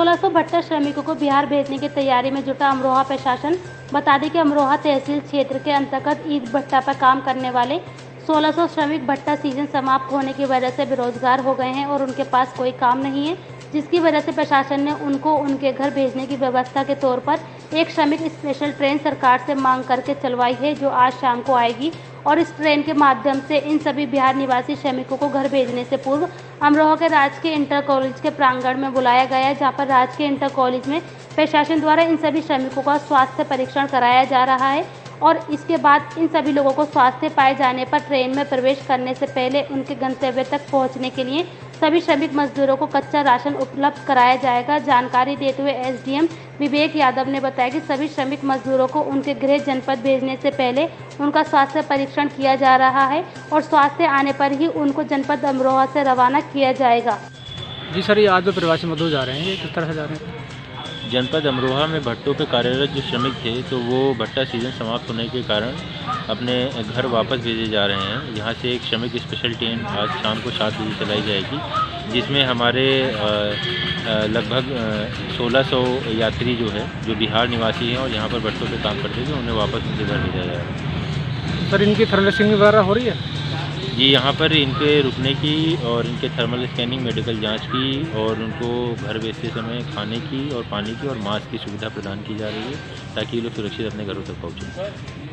1600 भट्टा श्रमिकों को बिहार भेजने की तैयारी में जुटा अमरोहा प्रशासन। बता दें कि अमरोहा तहसील क्षेत्र के अंतर्गत ईंट भट्टा पर काम करने वाले 1600 श्रमिक भट्टा सीजन समाप्त होने की वजह से बेरोजगार हो गए हैं और उनके पास कोई काम नहीं है, जिसकी वजह से प्रशासन ने उनको उनके घर भेजने की व्यवस्था के तौर पर एक श्रमिक स्पेशल ट्रेन सरकार से मांग करके चलवाई है, जो आज शाम को आएगी। और इस ट्रेन के माध्यम से इन सभी बिहार निवासी श्रमिकों को घर भेजने से पूर्व अमरोहा के राजकीय इंटर कॉलेज के प्रांगण में बुलाया गया है, जहां पर राजकीय इंटर कॉलेज में प्रशासन द्वारा इन सभी श्रमिकों का स्वास्थ्य परीक्षण कराया जा रहा है और इसके बाद इन सभी लोगों को स्वास्थ्य पाए जाने पर ट्रेन में प्रवेश करने से पहले उनके गंतव्य तक पहुंचने के लिए सभी श्रमिक मजदूरों को कच्चा राशन उपलब्ध कराया जाएगा। जानकारी देते हुए एसडीएम विवेक यादव ने बताया कि सभी श्रमिक मजदूरों को उनके गृह जनपद भेजने से पहले उनका स्वास्थ्य परीक्षण किया जा रहा है और स्वास्थ्य आने पर ही उनको जनपद अमरोहा से रवाना किया जाएगा। जी सर, ये आज जो प्रवासी मजदूर जा रहे हैं, ये किस तरह से जा रहे हैं? जनपद अमरोहा में भट्टों पे कार्यरत जो श्रमिक थे, तो वो भट्टा सीज़न समाप्त होने के कारण अपने घर वापस भेजे जा रहे हैं। यहाँ से एक श्रमिक स्पेशल ट्रेन आज शाम को 7 बजे चलाई जाएगी, जिसमें हमारे लगभग 1600 यात्री जो बिहार निवासी हैं और यहाँ पर भट्टों पे काम करते थे, उन्हें वापस उनके घर भेजा जा रहा है। सर, इनकी थर्मल स्क्रीनिंग वगैरह हो रही है? जी, यहाँ पर इनके रुकने की और इनके थर्मल स्कैनिंग, मेडिकल जांच की और उनको घर भेजते समय खाने की और पानी की और मास्क की सुविधा प्रदान की जा रही है, ताकि ये लोग सुरक्षित अपने घरों तक पहुँचें।